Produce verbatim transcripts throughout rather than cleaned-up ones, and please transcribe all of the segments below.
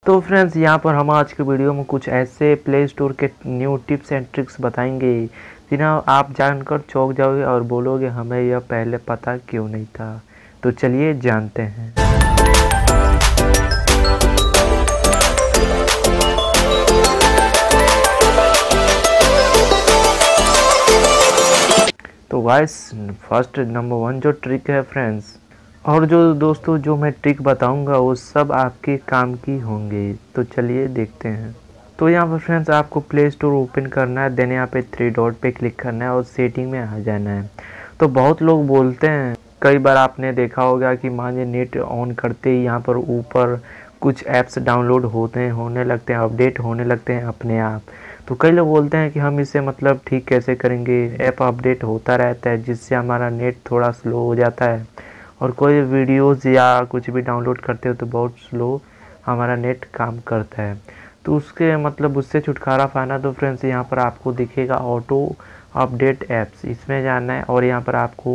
तो फ्रेंड्स यहाँ पर हम आज के वीडियो में कुछ ऐसे प्ले स्टोर के न्यू टिप्स एंड ट्रिक्स बताएंगे जिन्हें आप जानकर चौंक जाओगे और बोलोगे हमें यह पहले पता क्यों नहीं था। तो चलिए जानते हैं। तो गाइस फर्स्ट नंबर वन जो ट्रिक है फ्रेंड्स, और जो दोस्तों जो मैं ट्रिक बताऊंगा वो सब आपके काम की होंगे। तो चलिए देखते हैं। तो यहाँ पर फ्रेंड्स आपको प्ले स्टोर ओपन करना है, देन यहाँ पे थ्री डॉट पे क्लिक करना है और सेटिंग में आ जाना है। तो बहुत लोग बोलते हैं, कई बार आपने देखा होगा कि मान लीजिए नेट ऑन करते ही यहाँ पर ऊपर कुछ ऐप्स डाउनलोड होते हैं होने लगते हैं अपडेट होने लगते हैं अपने आप। तो कई लोग बोलते हैं कि हम इसे मतलब ठीक कैसे करेंगे, ऐप अपडेट होता रहता है जिससे हमारा नेट थोड़ा स्लो हो जाता है और कोई वीडियोज़ या कुछ भी डाउनलोड करते हो तो बहुत स्लो हमारा नेट काम करता है। तो उसके मतलब उससे छुटकारा पाना तो फ्रेंड्स यहाँ पर आपको दिखेगा ऑटो अपडेट ऐप्स, इसमें जाना है और यहाँ पर आपको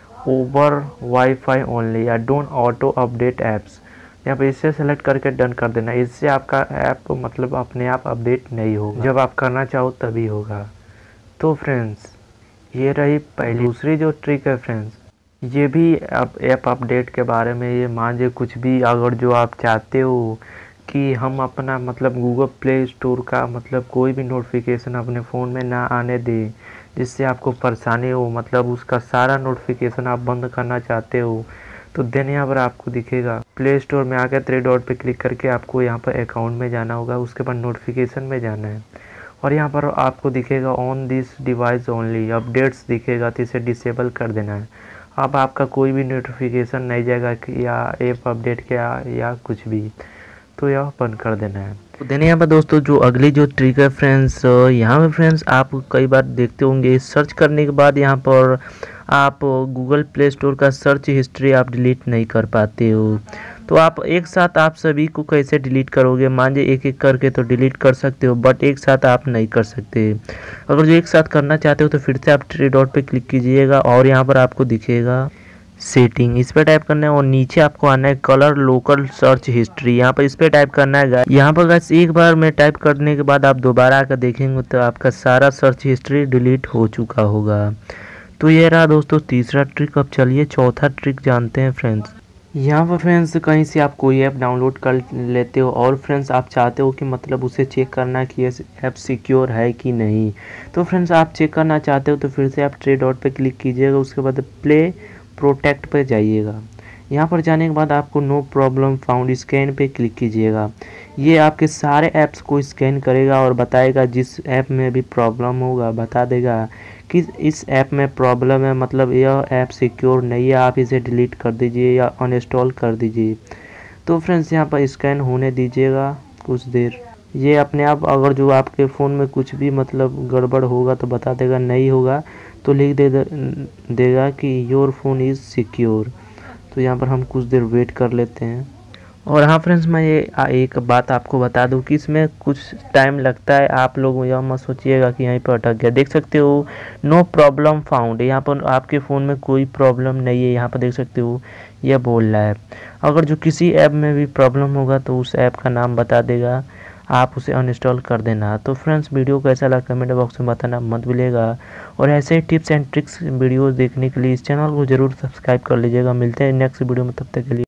ओवर वाईफाई ओनली या डोंट ऑटो अपडेट ऐप्स, यहाँ पर इसे सेलेक्ट करके डन कर देना। इससे आपका ऐप मतलब अपने आप अपडेट नहीं होगा, जब आप करना चाहो तभी होगा। तो फ्रेंड्स ये रही पहली। दूसरी जो ट्रिक है फ्रेंड्स, ये भी आप ऐप अपडेट के बारे में, ये मान लीजिए कुछ भी अगर जो आप चाहते हो कि हम अपना मतलब गूगल प्ले स्टोर का मतलब कोई भी नोटिफिकेशन अपने फ़ोन में ना आने दें जिससे आपको परेशानी हो, मतलब उसका सारा नोटिफिकेशन आप बंद करना चाहते हो, तो देन यहाँ पर आपको दिखेगा प्ले स्टोर में आकर थ्री डॉट पे क्लिक करके आपको यहाँ पर अकाउंट में जाना होगा, उसके बाद नोटिफिकेशन में जाना है और यहाँ पर आपको दिखेगा on this device only updates दिखेगा, तो इसे डिसेबल कर देना है। अब आपका कोई भी नोटिफिकेशन नहीं जाएगा कि या ऐप अपडेट किया या कुछ भी, तो यह बंद कर देना है। तो देने यहाँ पर दोस्तों जो अगली जो ट्रिक है फ्रेंड्स, यहाँ पर फ्रेंड्स आप कई बार देखते होंगे सर्च करने के बाद यहाँ पर आप गूगल प्ले स्टोर का सर्च हिस्ट्री आप डिलीट नहीं कर पाते हो। तो आप एक साथ आप सभी को कैसे डिलीट करोगे, मान लीजिए एक एक करके तो डिलीट कर सकते हो बट एक साथ आप नहीं कर सकते। अगर जो एक साथ करना चाहते हो तो फिर से आप थ्री डॉट पे क्लिक कीजिएगा और यहाँ पर आपको दिखेगा सेटिंग, इस पे टाइप करना है और नीचे आपको आना है कलर लोकल सर्च हिस्ट्री, यहाँ पर इस पे टाइप करना है। यहाँ पर गाइस एक बार में टाइप करने के बाद आप दोबारा आकर देखेंगे तो आपका सारा सर्च हिस्ट्री डिलीट हो चुका होगा। तो ये रहा दोस्तों तीसरा ट्रिक। अब चलिए चौथा ट्रिक जानते हैं फ्रेंड्स। यहाँ पर फ्रेंड्स कहीं से आप कोई ऐप डाउनलोड कर लेते हो और फ्रेंड्स आप चाहते हो कि मतलब उसे चेक करना कि ये ऐप सिक्योर है कि नहीं। तो फ्रेंड्स आप चेक करना चाहते हो तो फिर से आप थ्री डॉट पे क्लिक कीजिएगा, उसके बाद प्ले प्रोटेक्ट पे जाइएगा। यहाँ पर जाने के बाद आपको नो प्रॉब्लम फाउंड स्कैन पे क्लिक कीजिएगा। ये आपके सारे ऐप्स को स्कैन करेगा और बताएगा जिस ऐप में भी प्रॉब्लम होगा बता देगा कि इस ऐप में प्रॉब्लम है, मतलब यह ऐप सिक्योर नहीं है, आप इसे डिलीट कर दीजिए या अनइंस्टॉल कर दीजिए। तो फ्रेंड्स यहाँ पर स्कैन होने दीजिएगा कुछ देर, ये अपने आप अगर जो आपके फ़ोन में कुछ भी मतलब गड़बड़ होगा तो बता देगा, नहीं होगा तो लिख दे देगा कि योर फोन इज़ सिक्योर। तो यहाँ पर हम कुछ देर वेट कर लेते हैं। और हाँ फ्रेंड्स मैं ये एक बात आपको बता दूं कि इसमें कुछ टाइम लगता है, आप लोग यह मत सोचिएगा कि यहीं पर अटक गया। देख सकते हो नो प्रॉब्लम फाउंड, यहाँ पर आपके फ़ोन में कोई प्रॉब्लम नहीं है, यहाँ पर देख सकते हो यह बोल रहा है। अगर जो किसी ऐप में भी प्रॉब्लम होगा तो उस ऐप का नाम बता देगा, आप उसे अनइंस्टॉल कर देना। तो फ्रेंड्स वीडियो कैसा लगा कमेंट बॉक्स में बताना मत भूलिएगा और ऐसे टिप्स एंड ट्रिक्स वीडियोस देखने के लिए इस चैनल को जरूर सब्सक्राइब कर लीजिएगा। मिलते हैं नेक्स्ट वीडियो में, तब तक के लिए।